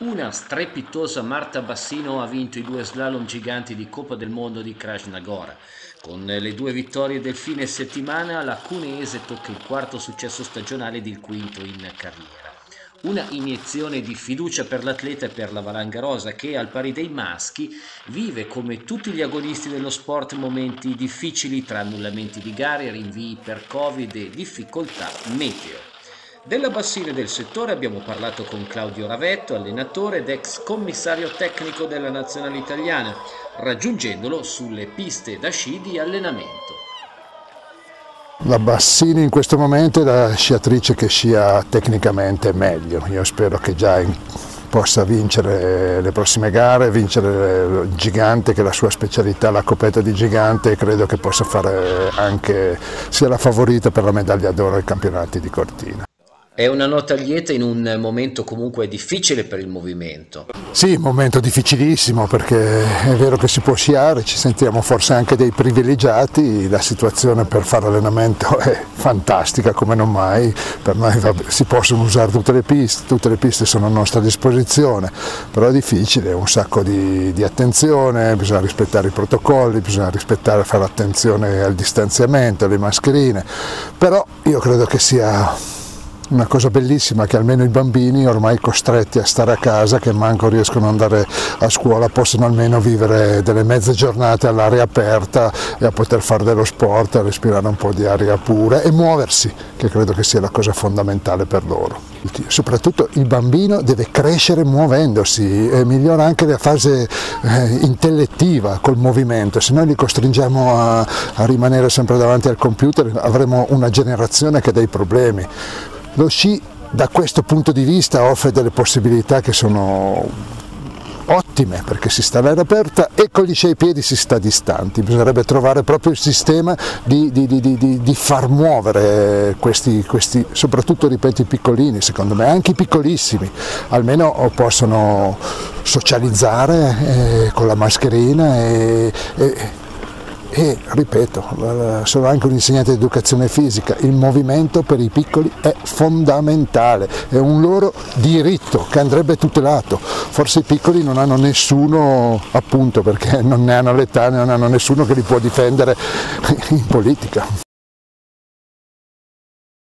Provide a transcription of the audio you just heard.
Una strepitosa Marta Bassino ha vinto i due slalom giganti di Coppa del Mondo di Krasnagora. Con le due vittorie del fine settimana, la cuneese tocca il quarto successo stagionale ed il quinto in carriera. Una iniezione di fiducia per l'atleta e per la valanga rosa che, al pari dei maschi, vive come tutti gli agonisti dello sport momenti difficili tra annullamenti di gare, rinvii per Covid e difficoltà meteo. Della Bassino e del settore abbiamo parlato con Claudio Ravetto, allenatore ed ex commissario tecnico della nazionale italiana, raggiungendolo sulle piste da sci di allenamento. La Bassini in questo momento è la sciatrice che scia tecnicamente meglio. Io spero che già possa vincere le prossime gare, vincere il gigante, che è la sua specialità, la coppetta di gigante, e credo che possa fare anche, sia la favorita per la medaglia d'oro ai campionati di Cortina. È una nota lieta in un momento comunque difficile per il movimento. Sì, un momento difficilissimo, perché è vero che si può sciare, ci sentiamo forse anche dei privilegiati, la situazione per fare allenamento è fantastica come non mai, per noi si possono usare tutte le piste sono a nostra disposizione, però è difficile, un sacco di attenzione, bisogna rispettare i protocolli, bisogna fare attenzione al distanziamento, alle mascherine, però io credo che sia una cosa bellissima che almeno i bambini, ormai costretti a stare a casa, che manco riescono ad andare a scuola, possono almeno vivere delle mezze giornate all'aria aperta e a poter fare dello sport, a respirare un po' di aria pura e muoversi, che credo che sia la cosa fondamentale per loro. Soprattutto il bambino deve crescere muovendosi, e migliora anche la fase intellettiva col movimento. Se noi li costringiamo a rimanere sempre davanti al computer, avremo una generazione che ha dei problemi. Lo sci da questo punto di vista offre delle possibilità che sono ottime, perché si sta all'aria aperta e con gli sci ai piedi si sta distanti. Bisognerebbe trovare proprio il sistema di far muovere questi, soprattutto ripeto i piccolini, secondo me anche i piccolissimi, almeno possono socializzare con la mascherina e ripeto, sono anche un insegnante di educazione fisica, il movimento per i piccoli è fondamentale, è un loro diritto che andrebbe tutelato. Forse i piccoli non hanno nessuno, appunto perché non ne hanno l'età, non hanno nessuno che li può difendere in politica.